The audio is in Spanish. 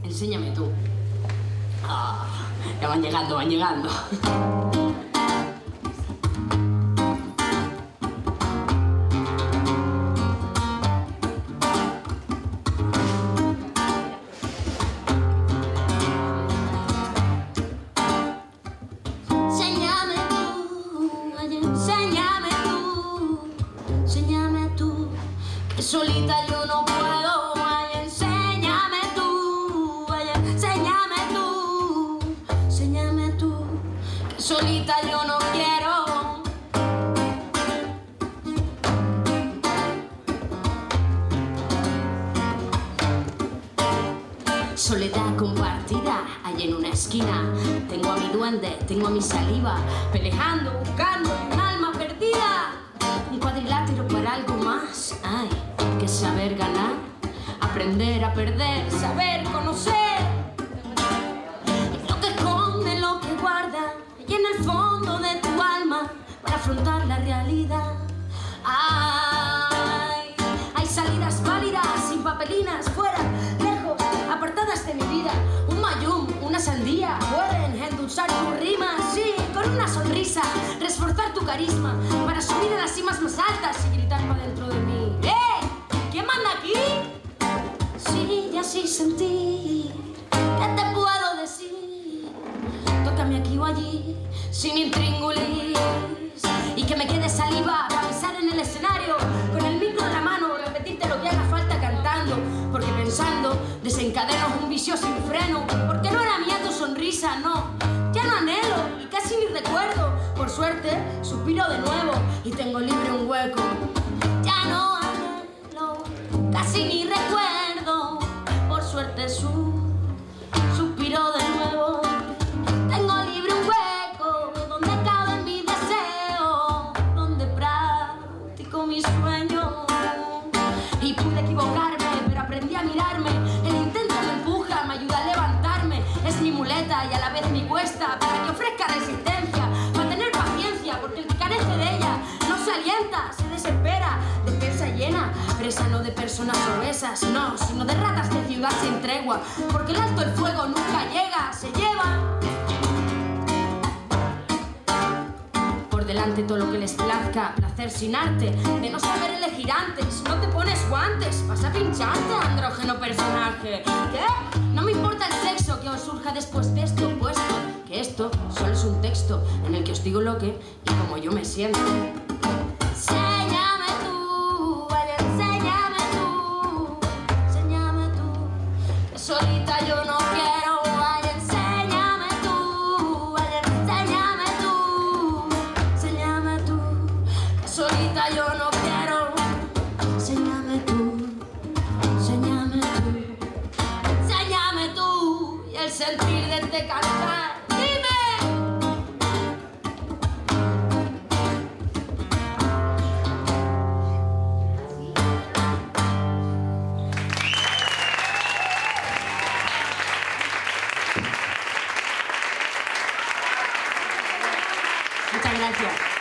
enséñame tú. Ah, ya van llegando, van llegando. Solita yo no puedo, ay, enséñame tú, ay, enséñame tú, que solita yo no quiero. Soledad compartida, allá en una esquina, tengo a mi duende, tengo a mi saliva, peleando, buscando un alma perdida, un cuadrilátero para algo más, ay, que saber ganar, aprender a perder, saber conocer lo que esconde, lo que guarda y en el fondo de tu alma para afrontar la realidad. Ay, hay salidas válidas, sin papelinas, fuera, lejos, apartadas de mi vida. Un mayum, una sandía pueden endulzar tu rima, sí, con una sonrisa, reforzar tu carisma para subir a las cimas más altas y gritar para dentro de mí. ¿Quién manda aquí? Sí, y así sentir. ¿Qué te puedo decir? Tócame aquí o allí, sin intríngulis. Y que me quede saliva para pisar en el escenario, con el micro en la mano, repetirte lo que haga falta cantando. Porque pensando desencadeno un vicio sin freno. Porque no era mía tu sonrisa, no. Ya no anhelo y casi ni recuerdo. Por suerte, suspiro de nuevo y tengo libre un hueco. Ya no casi ni recuerdo, por suerte suspiro de nuevo. Tengo libre un hueco donde cabe mi deseo, donde practico mi sueño. Y pude equivocarme, pero aprendí a mirarme. El intento me empuja, me ayuda a levantarme. Es mi muleta y a la vez mi cuesta para que ofrezca resistencia, para tener paciencia, porque el que carece de ella no se alienta, se desespera. Despensa llena, presa no de personas obesas, no, sino de ratas de ciudad sin tregua, porque el alto el fuego nunca llega, se lleva por delante todo lo que les plazca, placer sin arte, de no saber elegir antes, no te pones guantes, vas a pincharte, andrógeno personaje. ¿Qué? No me importa el sexo que os surja después de esto, puesto que esto solo es un texto en el que os digo lo que y como yo me siento. Solita yo no quiero, ay, enséñame tú, que solita yo no quiero, enséñame tú, y el sentir de este cantar, dime. Muchas gracias.